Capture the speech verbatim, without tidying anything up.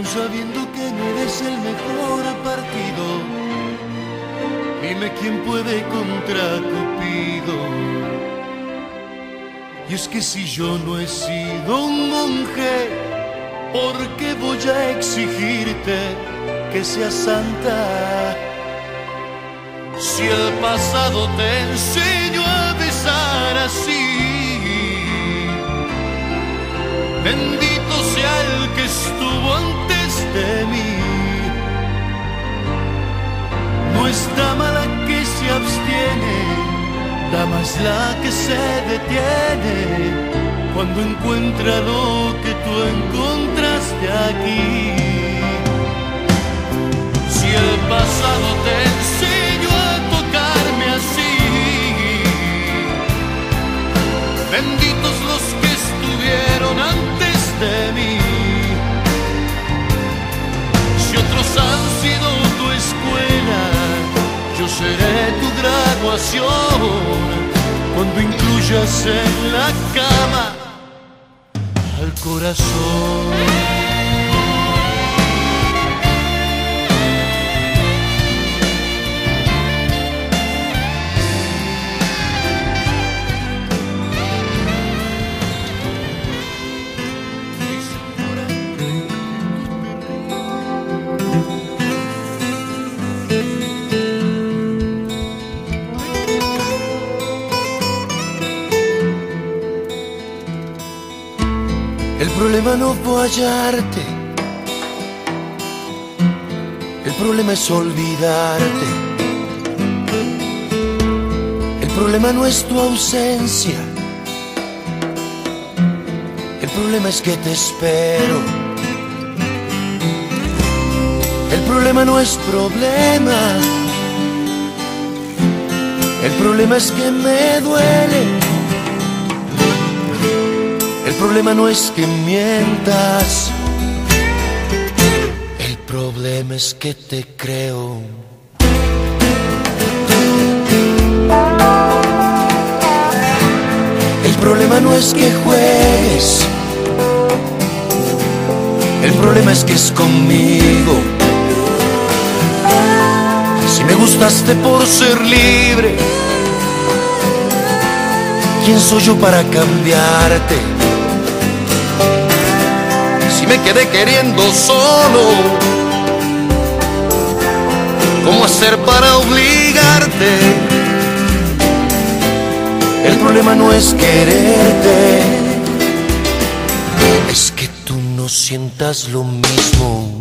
aun sabiendo que no eres el mejor partido. Dime quién puede contra Cupido. Y es que si yo no he sido un monje, ¿por qué voy a exigirte que seas santa? Si el pasado te enseñó a besar así, bendito sea el que estuvo antes de mí. No es dama la que se abstiene, dama es la que se detiene cuando encuentra lo que tú encontraste aquí. Si el pasado te enseñó a tocarme así, benditos los que estuvieron antes de mí. Si otros han sido tu escuela, yo seré tu graduación cuando incluyas en la cama al corazón. El problema no fue hallarte, el problema es olvidarte. El problema no es tu ausencia, el problema es que te espero. El problema no es problema, el problema es que me duele. El problema no es que mientas, el problema es que te creo. El problema no es que juegues, el problema es que es conmigo. Si me gustaste por ser libre, ¿quién soy yo para cambiarte? Si me quedé queriendo solo, ¿cómo hacer para obligarte? El problema no es quererte, es que tú no sientas lo mismo.